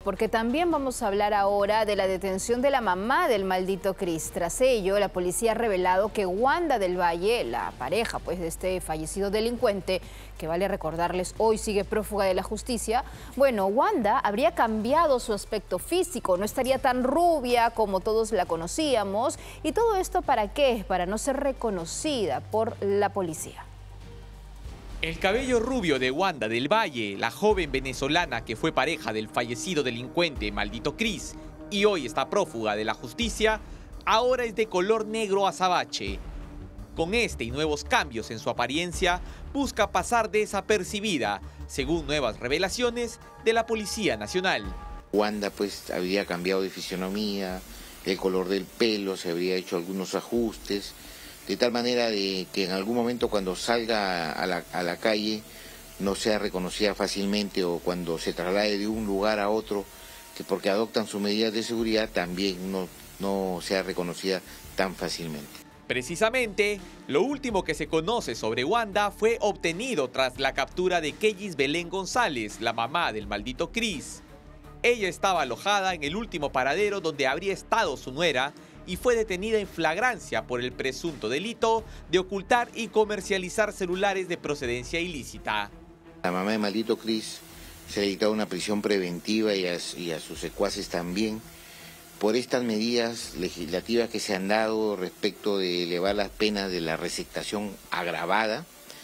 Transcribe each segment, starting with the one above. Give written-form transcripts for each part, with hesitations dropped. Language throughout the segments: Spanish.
porque también vamos a hablar ahora de la detención de la mamá del maldito Cris. Tras ello, la policía ha revelado que Wanda del Valle, la pareja de este fallecido delincuente, que vale recordarles hoy sigue prófuga de la justicia, bueno, Wanda habría cambiado su aspecto físico, no estaría tan rubia como todos la conocíamos. ¿Y todo esto para qué? Para no ser reconocida por la policía. El cabello rubio de Wanda del Valle, la joven venezolana que fue pareja del fallecido delincuente maldito Cris y hoy está prófuga de la justicia, ahora es de color negro azabache. Con este y nuevos cambios en su apariencia, busca pasar desapercibida, según nuevas revelaciones de la Policía Nacional. Wanda había cambiado de fisionomía, el color del pelo, se habría hecho algunos ajustes, de tal manera de que en algún momento cuando salga a la calle no sea reconocida fácilmente, o cuando se traslade de un lugar a otro, que porque adoptan sus medidas de seguridad también no sea reconocida tan fácilmente. Precisamente, lo último que se conoce sobre Wanda fue obtenido tras la captura de Kellis Belén González, la mamá del maldito Cris. Ella estaba alojada en el último paradero donde habría estado su nuera y fue detenida en flagrancia por el presunto delito de ocultar y comercializar celulares de procedencia ilícita. La mamá del maldito Cris se le ha dictado una prisión preventiva y a sus secuaces también, por estas medidas legislativas que se han dado respecto de elevar las penas de la receptación agravada.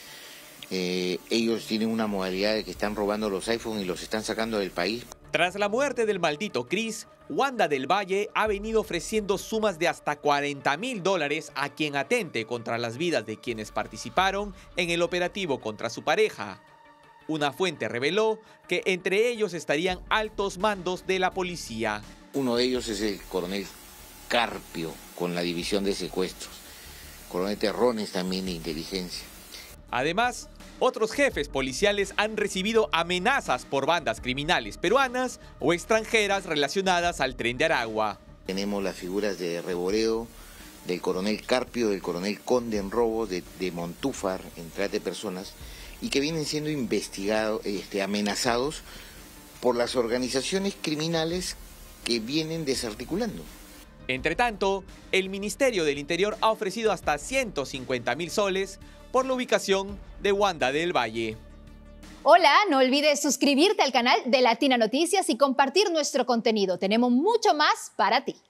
Ellos tienen una modalidad de que están robando los iPhones y los están sacando del país. Tras la muerte del maldito Cris, Wanda del Valle ha venido ofreciendo sumas de hasta $40.000 a quien atente contra las vidas de quienes participaron en el operativo contra su pareja. Una fuente reveló que entre ellos estarían altos mandos de la policía. Uno de ellos es el coronel Carpio, con la división de secuestros. Coronel Terrones también de inteligencia. Además, otros jefes policiales han recibido amenazas por bandas criminales peruanas o extranjeras relacionadas al Tren de Aragua. Tenemos las figuras de Reboredo, del coronel Carpio, del coronel Conde en robo, de Montúfar, en trata de personas, y que vienen siendo investigados, amenazados por las organizaciones criminales que vienen desarticulando. Entre tanto, el Ministerio del Interior ha ofrecido hasta 150.000 soles por la ubicación de Wanda del Valle. Hola, no olvides suscribirte al canal de Latina Noticias y compartir nuestro contenido. Tenemos mucho más para ti.